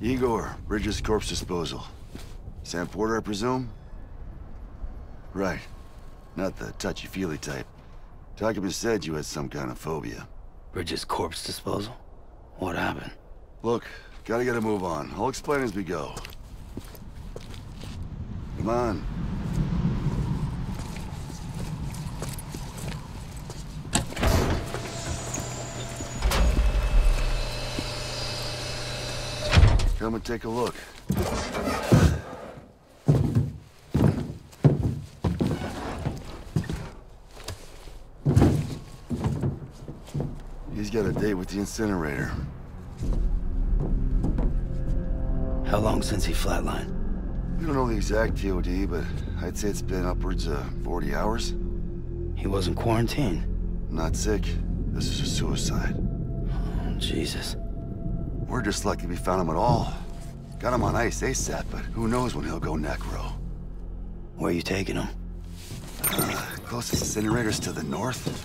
Igor, Bridges Corpse Disposal. Sam Porter, I presume? Right. Not the touchy-feely type. Takuma said you had some kind of phobia. Bridges Corpse Disposal? What happened? Look, gotta get a move on. I'll explain as we go. Come on. Come and take a look. He's got a date with the incinerator. How long since he flatlined? We don't know the exact TOD, but I'd say it's been upwards of 40 hours. He wasn't quarantined. Not sick. This is a suicide. Oh, Jesus. We're just lucky we found him at all. Got him on ice ASAP, but who knows when he'll go necro. Where are you taking him? Closest incinerator's to the north.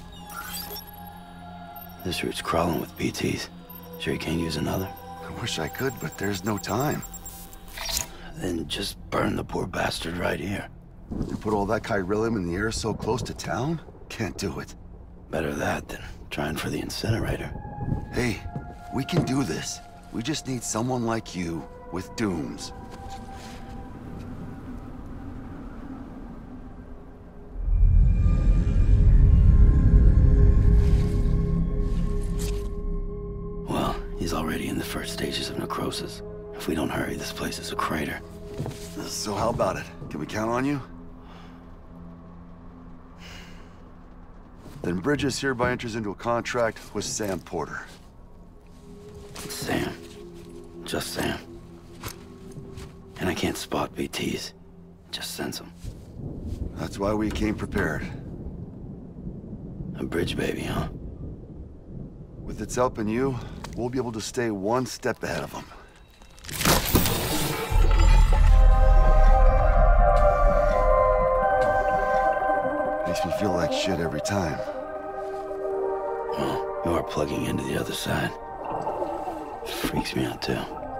This route's crawling with BTs. Sure you can't use another? I wish I could, but there's no time. Then just burn the poor bastard right here. You put all that chiralium in the air so close to town? Can't do it. Better that than trying for the incinerator. Hey, we can do this. We just need someone like you with dooms. Well, he's already in the first stages of necrosis. If we don't hurry, this place is a crater. So how about it? Can we count on you? Then Bridges hereby enters into a contract with Sam Porter. Sam. Just Sam. And I can't spot BTs. Just sense them. That's why we came prepared. A bridge baby, huh? With its help and you, we'll be able to stay one step ahead of them. Makes me feel like shit every time. Well, you are plugging into the other side. Freaks me out, too.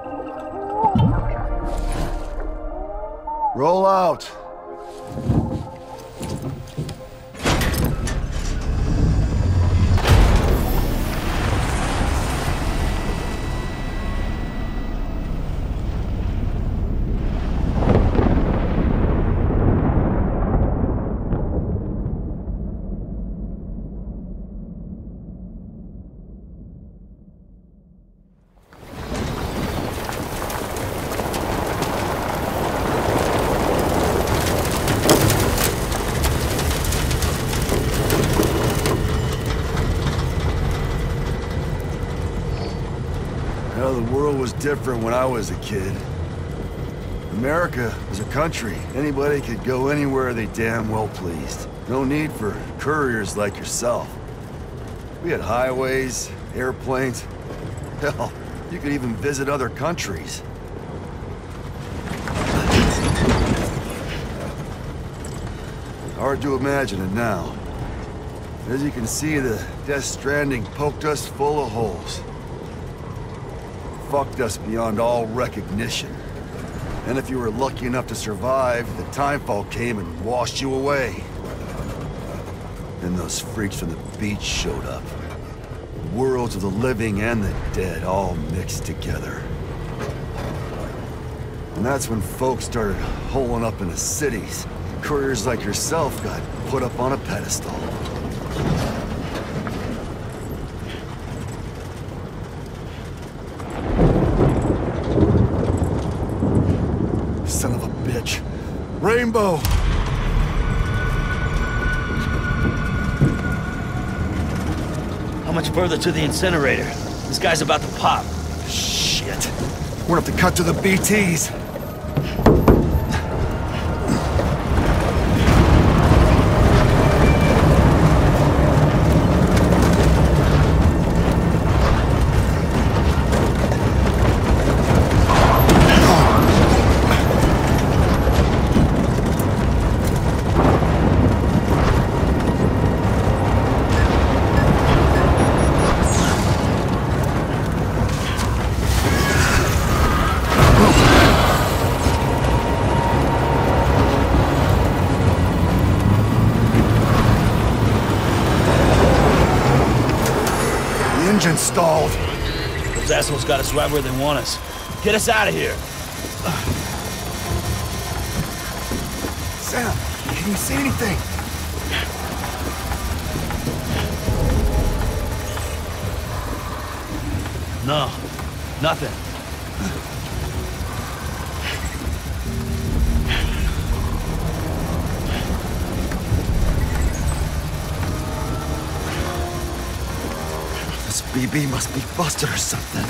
Roll out! The world was different when I was a kid. America was a country. Anybody could go anywhere they damn well pleased. No need for couriers like yourself. We had highways, airplanes. Hell, you could even visit other countries. Hard to imagine it now. As you can see, the Death Stranding poked us full of holes. Fucked us beyond all recognition. And if you were lucky enough to survive, the Timefall came and washed you away. Then those freaks from the beach showed up. Worlds of the living and the dead all mixed together. And that's when folks started holing up into cities. Couriers like yourself got put up on a pedestal. Son of a bitch. Rainbow! How much further to the incinerator? This guy's about to pop. Shit. We're gonna have to cut to the BTs. engine stalled. Those assholes got us right where they want us. Get us out of here. Sam, can you see anything? No, nothing. This BB must be busted or something.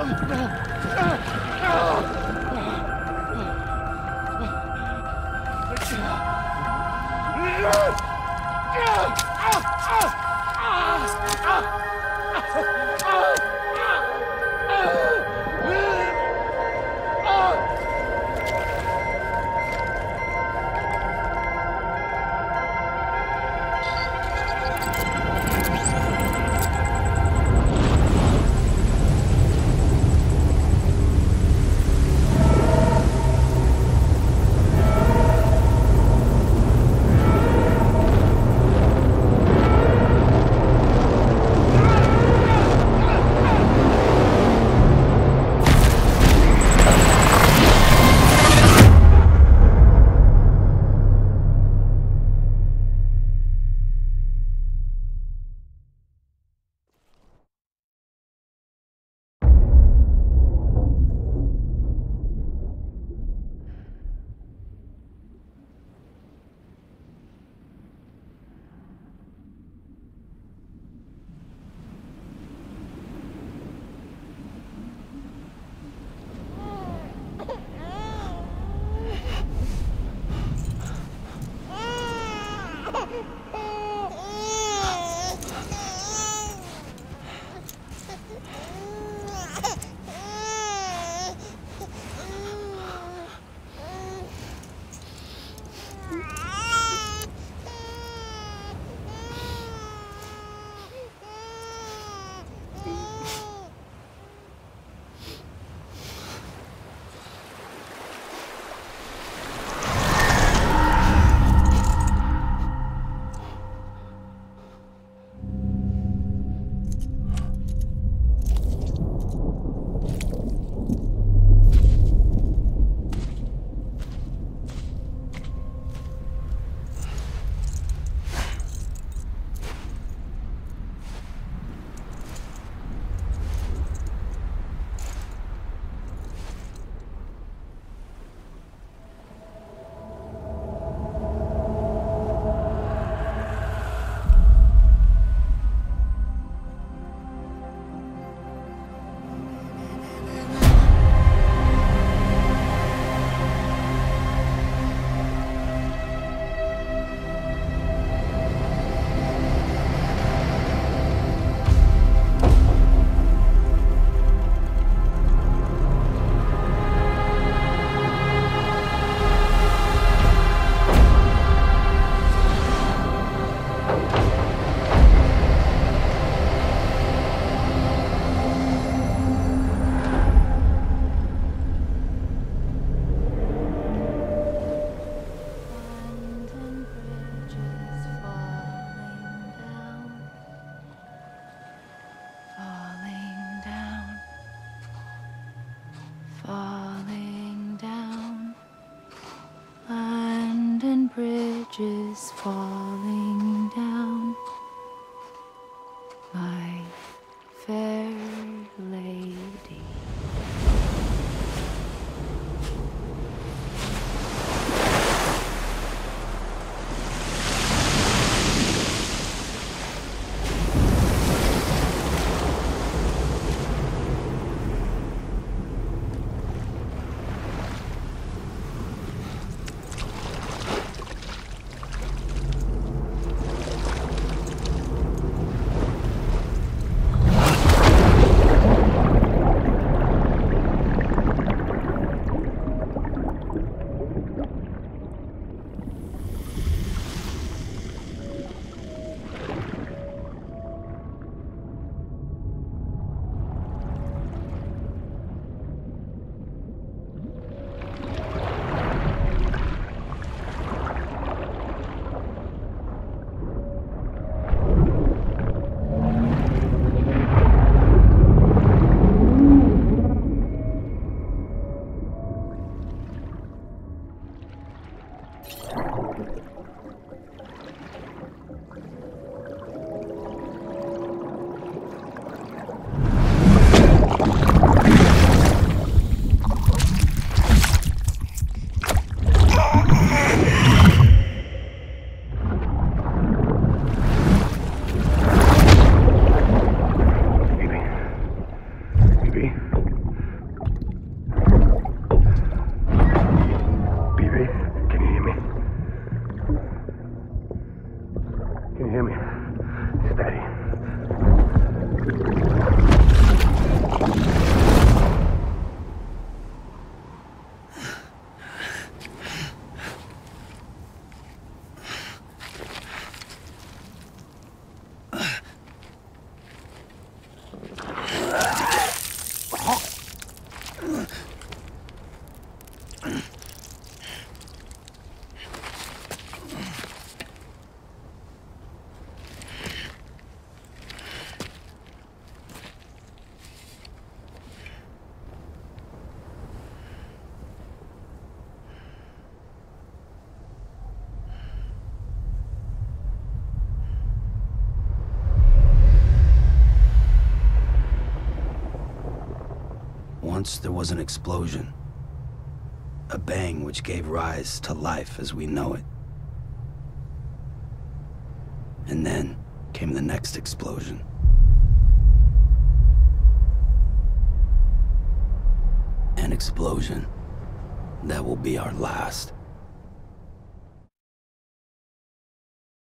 bridges falling down, my fair lady. Once there was an explosion. A bang which gave rise to life as we know it. And then came the next explosion. An explosion that will be our last.